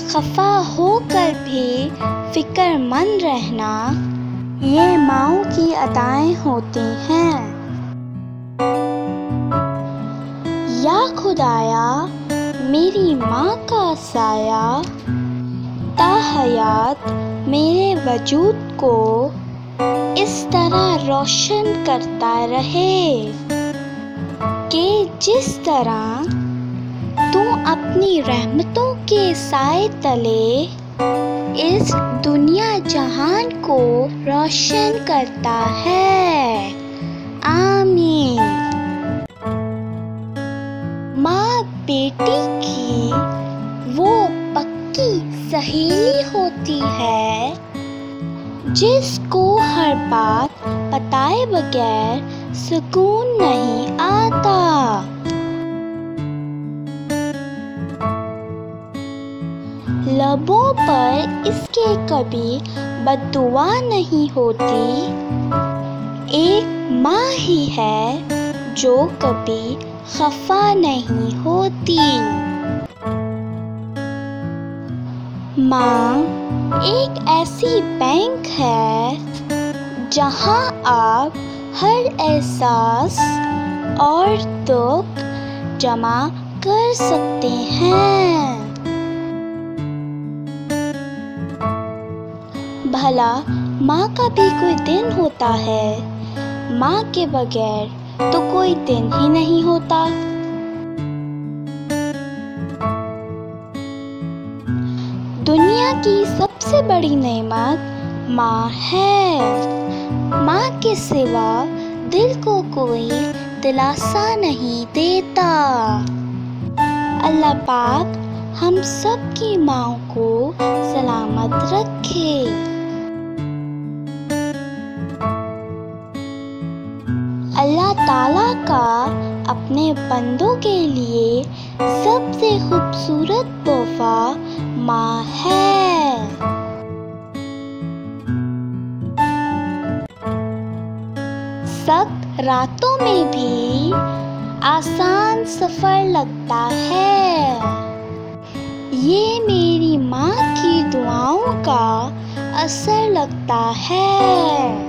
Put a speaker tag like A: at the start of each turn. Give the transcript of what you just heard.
A: खफा होकर भी फिक्रमंद रहना, ये माँओं की अदाएं होती हैं। या खुदाया मेरी माँ का साया ताहयात मेरे वजूद को इस तरह रोशन करता रहे कि जिस तरह तू अपनी रहमतों के साए तले इस दुनिया जहान को रोशन करता है। आमीन। माँ बेटी की वो पक्की सहेली होती है जिसको हर बात बताए बगैर सुकून नहीं आता। लबों पर इसके कभी बद्दुआ नहीं होती। एक माँ ही है जो कभी खफा नहीं होती। माँ एक ऐसी बैंक है जहाँ आप हर एहसास और दुख जमा कर सकते हैं। भला माँ का भी कोई दिन होता है? माँ के बगैर तो कोई दिन ही नहीं होता। दुनिया की सबसे बड़ी नेमत माँ है। माँ के सिवा दिल को कोई दिलासा नहीं देता। अल्लाह पाक हम सब की माँ को सलामत रखे। अल्लाह ताला का अपने बंदों के लिए सबसे खूबसूरत तोहफा माँ है। सख्त रातों में भी आसान सफर लगता है। ये मेरी माँ की दुआओं का असर लगता है।